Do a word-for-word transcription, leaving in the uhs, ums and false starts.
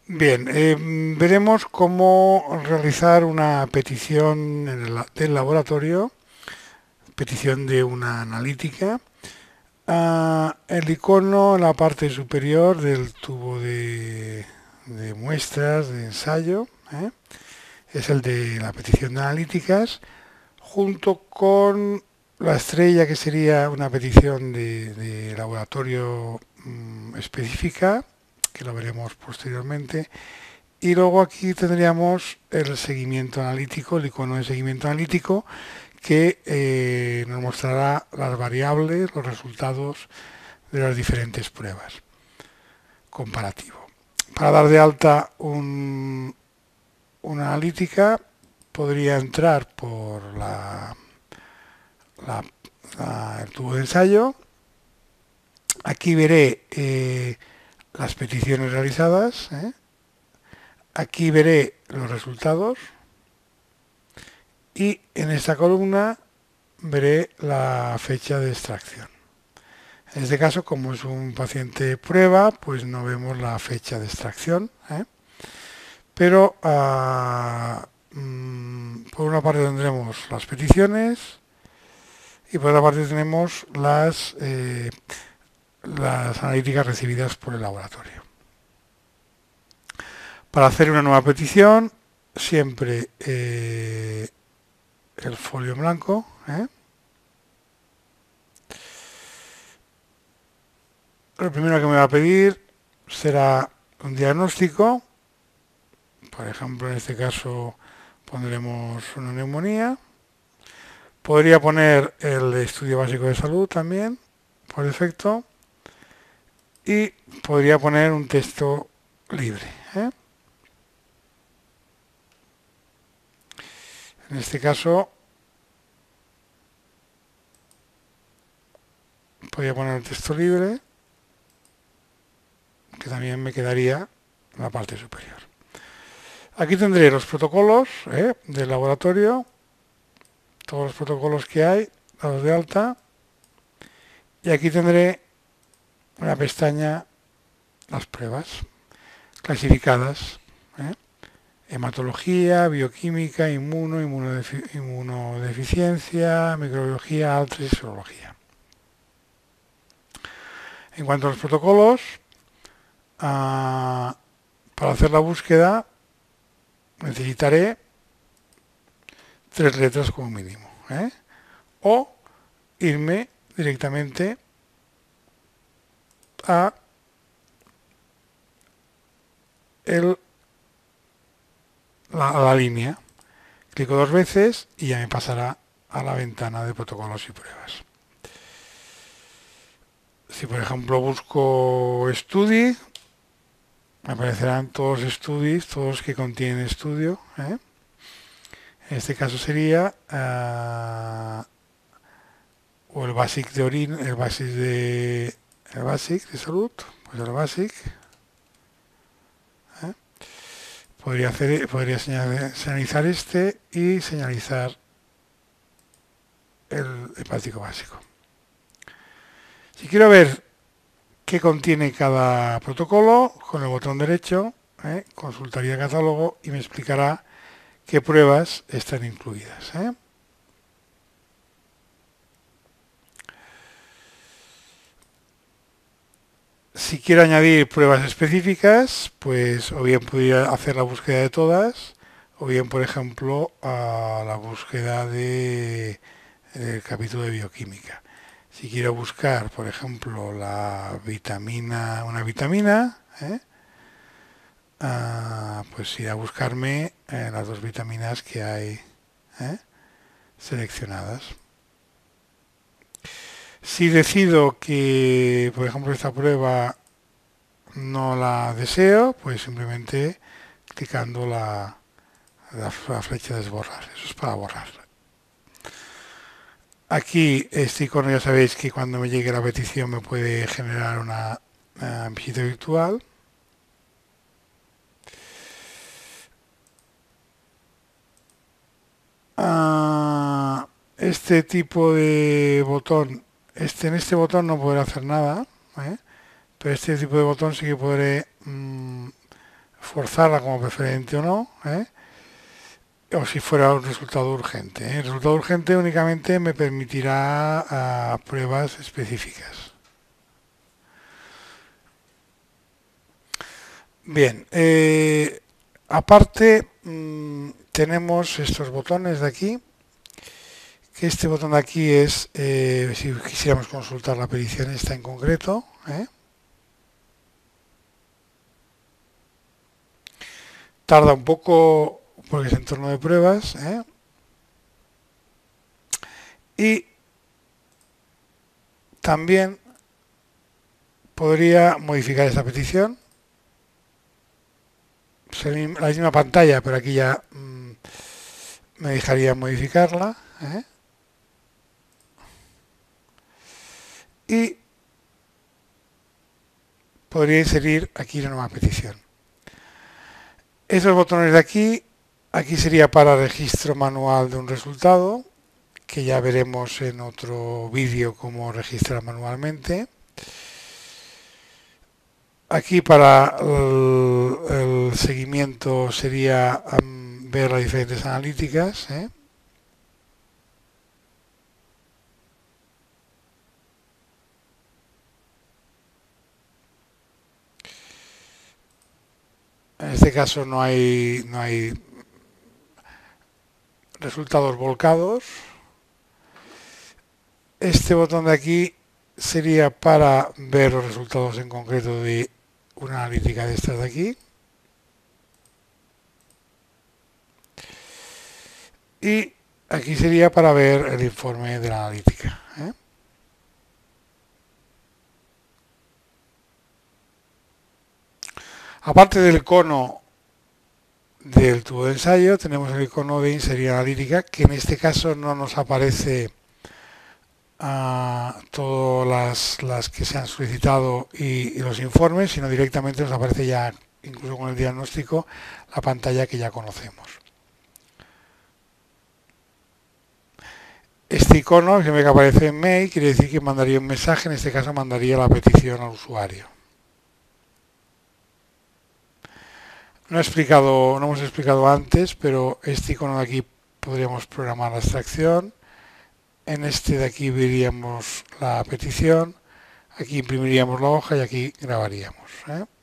Bien, eh, veremos cómo realizar una petición en el, del laboratorio, petición de una analítica. Ah, el icono en la parte superior del tubo de, de muestras de ensayo, ¿eh? Es el de la petición de analíticas, junto con la estrella que sería una petición de, de laboratorio mm, específica, que lo veremos posteriormente. Y luego aquí tendríamos el seguimiento analítico, el icono de seguimiento analítico, que eh, nos mostrará las variables, los resultados de las diferentes pruebas. Comparativo. Para dar de alta un, una analítica, podría entrar por la, la, la, el tubo de ensayo. Aquí veré eh, las peticiones realizadas. ¿eh? Aquí veré los resultados. Y en esta columna veré la fecha de extracción. En este caso, como es un paciente prueba, pues no vemos la fecha de extracción. ¿eh? Pero uh, mmm, por una parte tendremos las peticiones y por otra parte tenemos las, eh, las analíticas recibidas por el laboratorio. Para hacer una nueva petición, siempre eh, el folio en blanco. ¿eh? Lo primero que me va a pedir será un diagnóstico. Por ejemplo, en este caso pondremos una neumonía. Podría poner el estudio básico de salud también, por defecto. Y podría poner un texto libre. ¿eh? En este caso, podría poner un texto libre, que también me quedaría en la parte superior. Aquí tendré los protocolos ¿eh? del laboratorio, todos los protocolos que hay, dados de alta. Y aquí tendré una pestaña, las pruebas, clasificadas. ¿eh? Hematología, bioquímica, inmuno, inmunodefi inmunodeficiencia, microbiología, alta y serología. En cuanto a los protocolos, uh, para hacer la búsqueda necesitaré tres letras como mínimo. ¿eh? O irme directamente a el, la, a la línea. Clico dos veces y ya me pasará a la ventana de protocolos y pruebas. Si por ejemplo busco Study, me aparecerán todos los estudios, todos los que contienen estudio. ¿eh? En este caso sería uh, o el Basic de orina, el Basic de el Basic de salud, pues el Basic. ¿eh? Podría hacer, podría señalar, señalizar este y señalizar el hepático básico. Si quiero ver qué contiene cada protocolo, con el botón derecho, ¿eh? consultaría el catálogo y me explicará qué pruebas están incluidas. ¿eh? Si quiero añadir pruebas específicas, pues o bien podría hacer la búsqueda de todas, o bien, por ejemplo, a la búsqueda de, del capítulo de bioquímica. Si quiero buscar, por ejemplo, la vitamina, una vitamina, ¿eh? ah, pues iré a buscarme eh, las dos vitaminas que hay ¿eh? seleccionadas. Si decido que, por ejemplo, esta prueba no la deseo, pues simplemente clicando la, la, la flecha de desborrar. Eso es para borrarla. Aquí este icono ya sabéis que cuando me llegue la petición me puede generar una, una visita virtual. Uh, este tipo de botón, este, en este botón no podré hacer nada, ¿eh? pero este tipo de botón sí que podré mmm, forzarla como preferente o no, ¿eh? O si fuera un resultado urgente, ¿eh? El resultado urgente únicamente me permitirá uh, pruebas específicas. Bien, eh, aparte mmm, tenemos estos botones de aquí, que este botón de aquí es, eh, si quisiéramos consultar la petición esta en concreto, ¿eh? Tarda un poco porque es entorno de pruebas, ¿eh? Y también podría modificar esta petición. La misma pantalla, pero aquí ya mmm, me dejaría modificarla, ¿eh? Y podría inserir aquí la nueva petición. Estos botones de aquí, aquí sería para registro manual de un resultado, que ya veremos en otro vídeo cómo registrar manualmente. Aquí para el, el seguimiento sería um, ver las diferentes analíticas, ¿eh? En este caso no hay, no hay resultados volcados. Este botón de aquí sería para ver los resultados en concreto de una analítica de estas de aquí. Y aquí sería para ver el informe de la analítica, ¿eh? Aparte del icono del tubo de ensayo, tenemos el icono de inserir analítica, que en este caso no nos aparece uh, todas las, las que se han solicitado y, y los informes, sino directamente nos aparece ya, incluso con el diagnóstico, la pantalla que ya conocemos. Este icono, siempre que aparece en mail, quiere decir que mandaría un mensaje, en este caso mandaría la petición al usuario. No, he explicado, no hemos explicado antes, pero este icono de aquí podríamos programar la extracción. En este de aquí veríamos la petición. Aquí imprimiríamos la hoja y aquí grabaríamos, ¿eh?